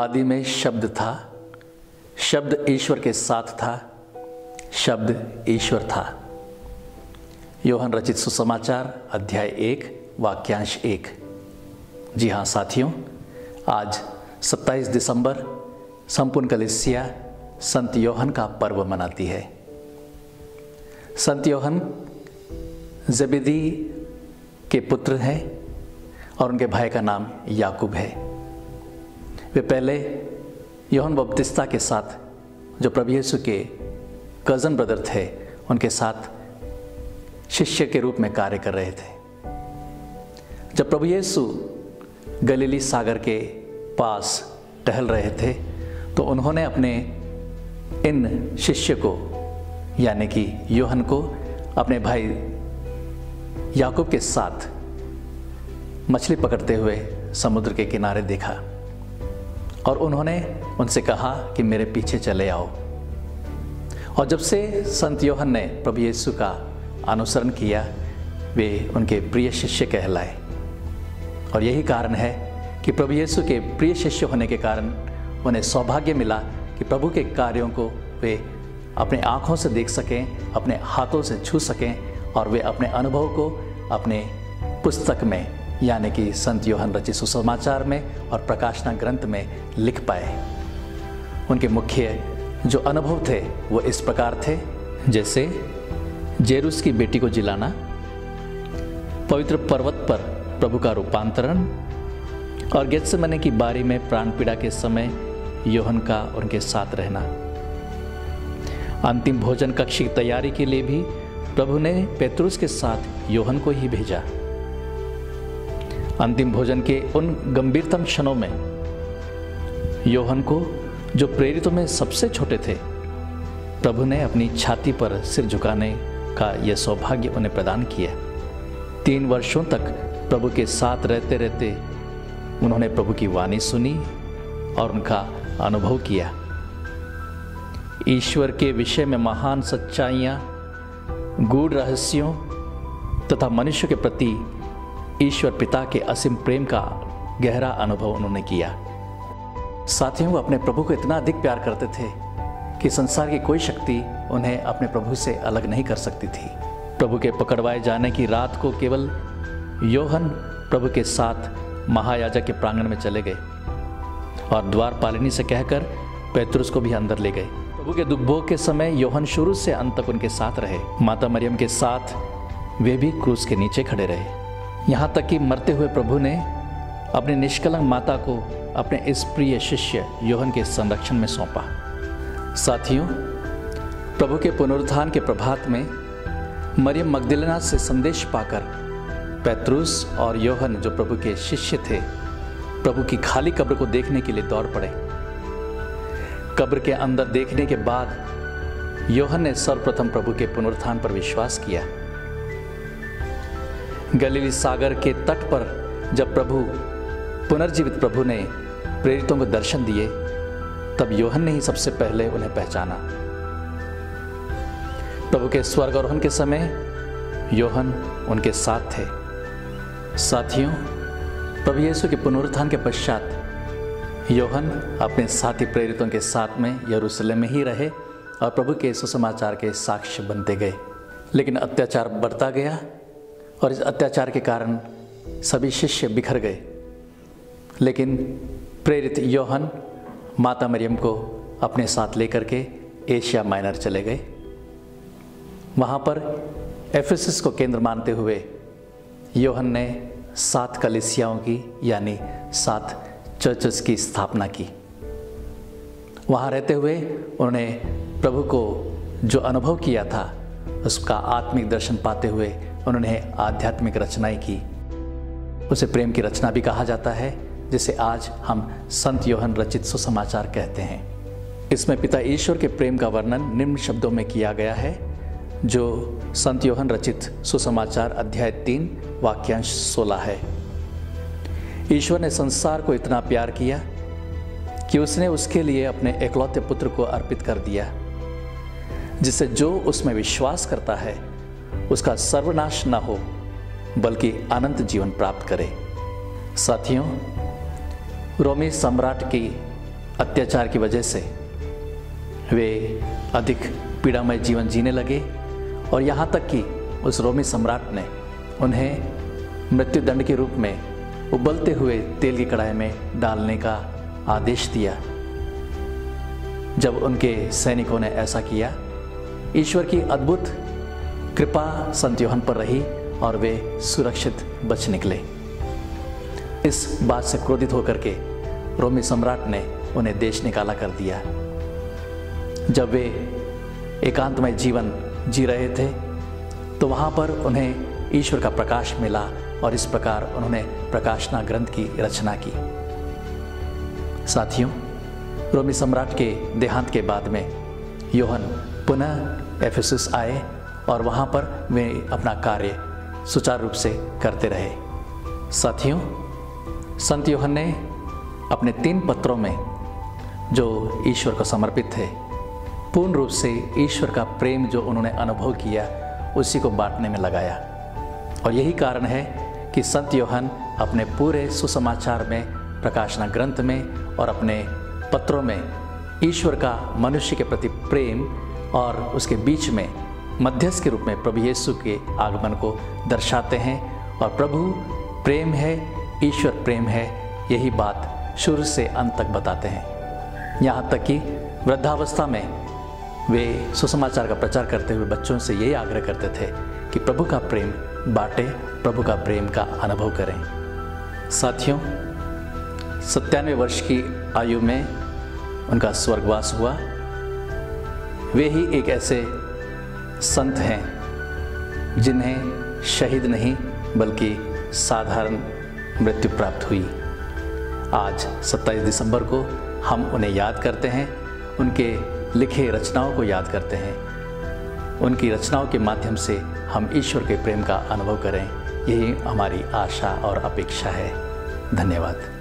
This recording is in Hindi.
आदि में शब्द था, शब्द ईश्वर के साथ था, शब्द ईश्वर था। यूहन्ना रचित सुसमाचार अध्याय 1 वाक्यांश 1। जी हाँ साथियों, आज 27 दिसंबर संपूर्ण कलीसिया संत यूहन्ना का पर्व मनाती है। संत यूहन्ना ज़ेबेदी के पुत्र हैं और उनके भाई का नाम याकूब है। वे पहले यूहन्ना बपतिस्ता के साथ, जो प्रभु यीशु के कज़न ब्रदर थे, उनके साथ शिष्य के रूप में कार्य कर रहे थे। जब प्रभु यीशु गलीली सागर के पास टहल रहे थे तो उन्होंने अपने इन शिष्य को यानी कि यूहन्ना को अपने भाई याकूब के साथ मछली पकड़ते हुए समुद्र के किनारे देखा और उन्होंने उनसे कहा कि मेरे पीछे चले आओ। और जब से संत यूहन्ना ने प्रभु यीशु का अनुसरण किया, वे उनके प्रिय शिष्य कहलाए। और यही कारण है कि प्रभु यीशु के प्रिय शिष्य होने के कारण उन्हें सौभाग्य मिला कि प्रभु के कार्यों को वे अपने आँखों से देख सकें, अपने हाथों से छू सकें और वे अपने अनुभव को अपने पुस्तक में यानी कि संत यूहन्ना रचित सुसमाचार में और प्रकाशना ग्रंथ में लिख पाए। उनके मुख्य जो अनुभव थे वो इस प्रकार थे, जैसे जेरूस की बेटी को जिलाना, पवित्र पर्वत पर प्रभु का रूपांतरण और गेत्सेमने की बारी में प्राण पीड़ा के समय यूहन्ना का उनके साथ रहना। अंतिम भोजन कक्ष की तैयारी के लिए भी प्रभु ने पेतरुस के साथ यूहन्ना को ही भेजा। अंतिम भोजन के उन गंभीरतम क्षणों में यूहन्ना को, जो प्रेरितों में सबसे छोटे थे, प्रभु ने अपनी छाती पर सिर झुकाने का यह सौभाग्य उन्हें प्रदान किया। 3 वर्षों तक प्रभु के साथ रहते रहते उन्होंने प्रभु की वाणी सुनी और उनका अनुभव किया। ईश्वर के विषय में महान सच्चाइयाँ, गूढ़ रहस्यों तथा मनुष्य के प्रति ईश्वर पिता के असीम प्रेम का गहरा अनुभव उन्होंने किया। साथियों, वो अपने प्रभु को इतना अधिक प्यार करते थे कि संसार की कोई शक्ति उन्हें अपने प्रभु से अलग नहीं कर सकती थी। प्रभु के पकड़वाए जाने की रात को केवल यूहन्ना प्रभु के साथ महायाजक के प्रांगण में चले गए और द्वारपालिनी से कहकर पेतरुस को भी अंदर ले गए। प्रभु के दुख भोग के समय यूहन्ना शुरू से अंत तक उनके साथ रहे। माता मरियम के साथ वे भी क्रूस के नीचे खड़े रहे। यहाँ तक कि मरते हुए प्रभु ने अपनी निष्कलंक माता को अपने इस प्रिय शिष्य यूहन्ना के संरक्षण में सौंपा। साथियों, प्रभु के पुनरुत्थान के प्रभात में मरियम मगदलीना से संदेश पाकर पेतरुस और यूहन्ना, जो प्रभु के शिष्य थे, प्रभु की खाली कब्र को देखने के लिए दौड़ पड़े। कब्र के अंदर देखने के बाद यूहन्ना ने सर्वप्रथम प्रभु के पुनरुत्थान पर विश्वास किया। गलीली सागर के तट पर जब पुनर्जीवित प्रभु ने प्रेरितों को दर्शन दिए, तब यूहन्ना ने ही सबसे पहले उन्हें पहचाना। प्रभु के स्वर्गारोहण के समय यूहन्ना उनके साथ थे। साथियों, प्रभु यीशु के पुनरुत्थान के पश्चात यूहन्ना अपने साथी प्रेरितों के साथ में यरूशलेम में ही रहे और प्रभु के सुसमाचार के साक्ष्य बनते गए। लेकिन अत्याचार बढ़ता गया और इस अत्याचार के कारण सभी शिष्य बिखर गए। लेकिन प्रेरित यूहन्ना माता मरियम को अपने साथ लेकर के एशिया माइनर चले गए। वहाँ पर एफेसस को केंद्र मानते हुए यूहन्ना ने 7 कलीसियाओं की यानी 7 चर्चेस की स्थापना की। वहाँ रहते हुए उन्होंने प्रभु को जो अनुभव किया था उसका आत्मिक दर्शन पाते हुए उन्होंने आध्यात्मिक रचनाएं की। उसे प्रेम की रचना भी कहा जाता है, जिसे आज हम संत यूहन्ना रचित सुसमाचार कहते हैं। इसमें पिता ईश्वर के प्रेम का वर्णन निम्न शब्दों में किया गया है, जो संत यूहन्ना रचित सुसमाचार अध्याय 3 वाक्यांश 16 है। ईश्वर ने संसार को इतना प्यार किया कि उसने उसके लिए अपने एकलौते पुत्र को अर्पित कर दिया, जिससे जो उसमें विश्वास करता है उसका सर्वनाश न हो बल्कि अनंत जीवन प्राप्त करे। साथियों, रोमी सम्राट की अत्याचार की वजह से वे अधिक पीड़ामय जीवन जीने लगे और यहाँ तक कि उस रोमी सम्राट ने उन्हें मृत्युदंड के रूप में उबलते हुए तेल की कढ़ाई में डालने का आदेश दिया। जब उनके सैनिकों ने ऐसा किया, ईश्वर की अद्भुत कृपा संत यूहन्ना पर रही और वे सुरक्षित बच निकले। इस बात से क्रोधित होकर के रोमी सम्राट ने उन्हें देश निकाला कर दिया। जब वे एकांतमय जीवन जी रहे थे तो वहाँ पर उन्हें ईश्वर का प्रकाश मिला और इस प्रकार उन्होंने प्रकाशना ग्रंथ की रचना की। साथियों, रोमी सम्राट के देहांत के बाद में यूहन्ना पुनः एफेसुस आए और वहाँ पर वे अपना कार्य सुचारू रूप से करते रहे। साथियों, संत यूहन्ना ने अपने 3 पत्रों में जो ईश्वर को समर्पित थे, पूर्ण रूप से ईश्वर का प्रेम जो उन्होंने अनुभव किया उसी को बांटने में लगाया। और यही कारण है कि संत यूहन्ना अपने पूरे सुसमाचार में, प्रकाशना ग्रंथ में और अपने पत्रों में ईश्वर का मनुष्य के प्रति प्रेम और उसके बीच में मध्यस्थ के रूप में प्रभु यीशु के आगमन को दर्शाते हैं। और प्रभु प्रेम है, ईश्वर प्रेम है, यही बात शुरू से अंत तक बताते हैं। यहाँ तक कि वृद्धावस्था में वे सुसमाचार का प्रचार करते हुए बच्चों से यही आग्रह करते थे कि प्रभु का प्रेम बांटे, प्रभु का प्रेम का अनुभव करें। साथियों, 97 वर्ष की आयु में उनका स्वर्गवास हुआ। वे ही एक ऐसे संत हैं जिन्हें शहीद नहीं बल्कि साधारण मृत्यु प्राप्त हुई। आज 27 दिसंबर को हम उन्हें याद करते हैं, उनके लिखे रचनाओं को याद करते हैं। उनकी रचनाओं के माध्यम से हम ईश्वर के प्रेम का अनुभव करें, यही हमारी आशा और अपेक्षा है। धन्यवाद।